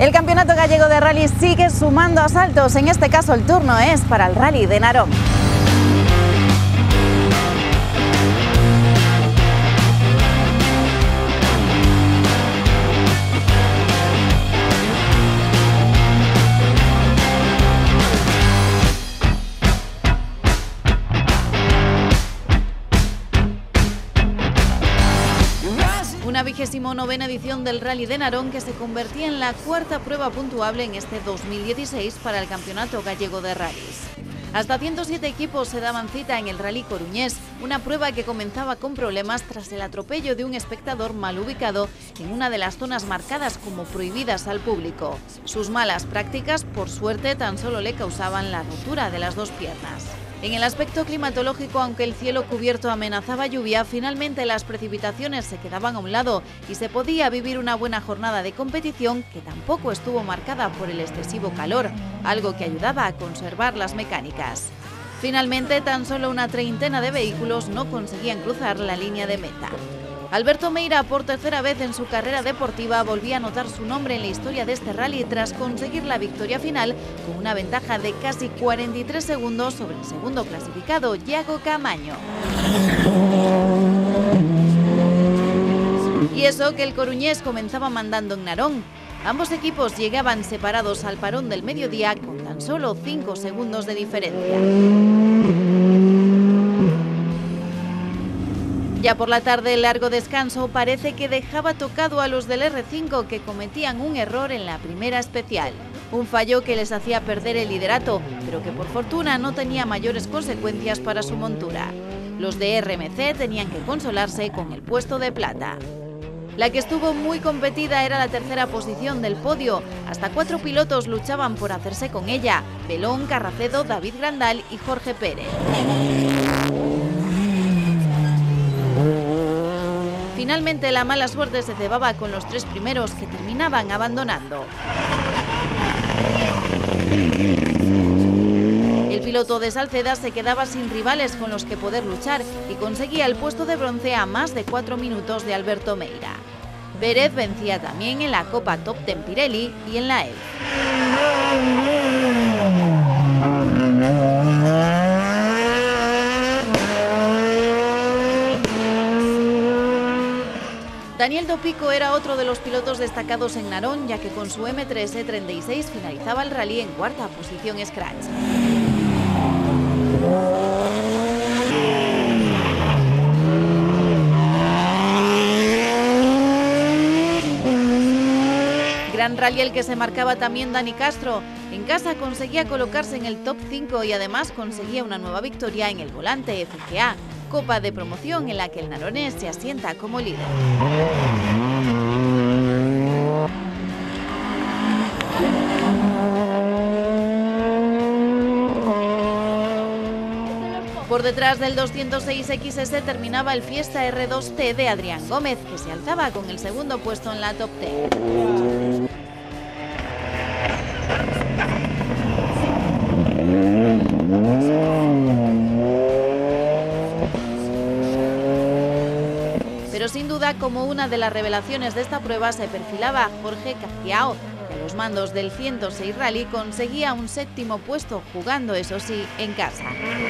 El Campeonato Gallego de Rally sigue sumando asaltos, en este caso el turno es para el Rally de Narón. Una 29ª edición del Rally de Narón que se convertía en la cuarta prueba puntuable en este 2016 para el Campeonato Gallego de Rallys. Hasta 107 equipos se daban cita en el Rally coruñés, una prueba que comenzaba con problemas tras el atropello de un espectador mal ubicado en una de las zonas marcadas como prohibidas al público. Sus malas prácticas, por suerte, tan solo le causaban la rotura de las dos piernas. En el aspecto climatológico, aunque el cielo cubierto amenazaba lluvia, finalmente las precipitaciones se quedaban a un lado y se podía vivir una buena jornada de competición que tampoco estuvo marcada por el excesivo calor, algo que ayudaba a conservar las mecánicas. Finalmente, tan solo una treintena de vehículos no conseguían cruzar la línea de meta. Alberto Meira, por tercera vez en su carrera deportiva, volvía a anotar su nombre en la historia de este rally tras conseguir la victoria final con una ventaja de casi 43 segundos sobre el segundo clasificado, Yago Camaño. Y eso que el coruñés comenzaba mandando en Narón. Ambos equipos llegaban separados al parón del mediodía con tan solo 5 segundos de diferencia. Ya por la tarde, el largo descanso parece que dejaba tocado a los del R5 que cometían un error en la primera especial. Un fallo que les hacía perder el liderato, pero que por fortuna no tenía mayores consecuencias para su montura. Los de RMC tenían que consolarse con el puesto de plata. La que estuvo muy competida era la tercera posición del podio. Hasta 4 pilotos luchaban por hacerse con ella: Belón, Carracedo, David Grandal y Jorge Pérez. Finalmente, la mala suerte se cebaba con los 3 primeros que terminaban abandonando. El piloto de Salceda se quedaba sin rivales con los que poder luchar y conseguía el puesto de bronce a más de 4 minutos de Alberto Meira. Pérez vencía también en la Copa Top Ten Pirelli y en la ELF. Daniel Dopico era otro de los pilotos destacados en Narón, ya que con su M3 E36 finalizaba el rally en cuarta posición scratch. Gran rally el que se marcaba también Dani Castro. En casa conseguía colocarse en el top 5 y además conseguía una nueva victoria en el Volante FGA, copa de promoción en la que el naronés se asienta como líder. Por detrás del 206 XS terminaba el Fiesta R2T de Adrián Gómez, que se alzaba con el segundo puesto en la Top 10. Pero sin duda, como una de las revelaciones de esta prueba se perfilaba Jorge Cajiao, que a los mandos del 106 Rally conseguía un 7º puesto, jugando eso sí en casa.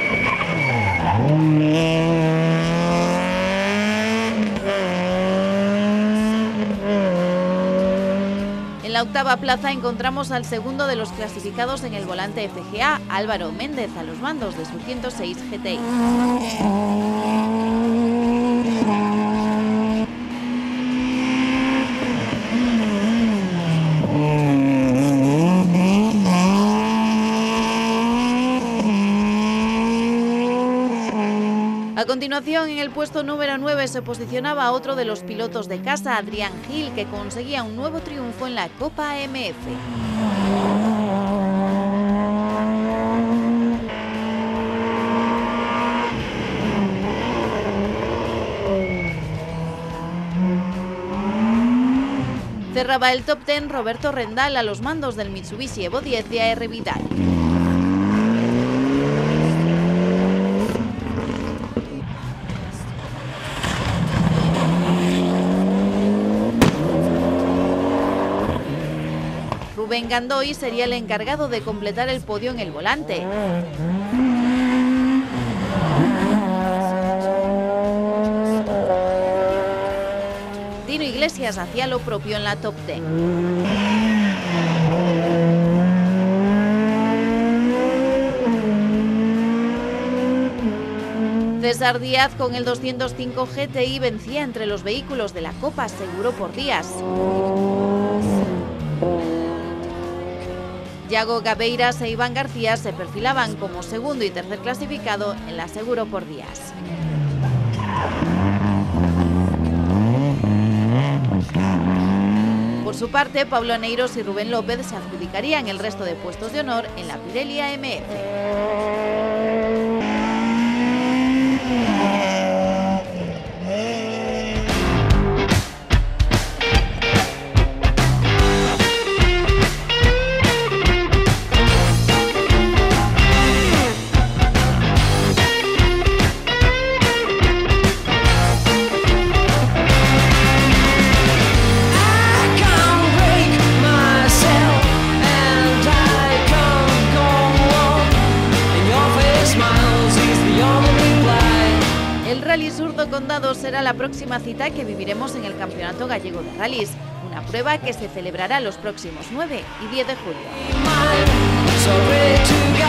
En la octava plaza encontramos al segundo de los clasificados en el Volante FGA, Álvaro Méndez, a los mandos de su 106 GTI. A continuación, en el puesto número 9 se posicionaba otro de los pilotos de casa, Adrián Gil, que conseguía un nuevo triunfo en la Copa AMF. Cerraba el top 10 Roberto Rendal a los mandos del Mitsubishi Evo 10 de AR Vidal. Rubén Gandoy sería el encargado de completar el podio en el volante. Dino Iglesias hacía lo propio en la top 10. César Díaz con el 205 GTI vencía entre los vehículos de la Copa Seguro por Días. Yago Gabeiras e Iván García se perfilaban como segundo y tercer clasificado en la Seguro por Días. Por su parte, Pablo Aneiros y Rubén López se adjudicarían el resto de puestos de honor en la Pirelli AMF. El Rally Surdo Condado será la próxima cita que viviremos en el Campeonato Gallego de Rallys, una prueba que se celebrará los próximos 9 y 10 de julio.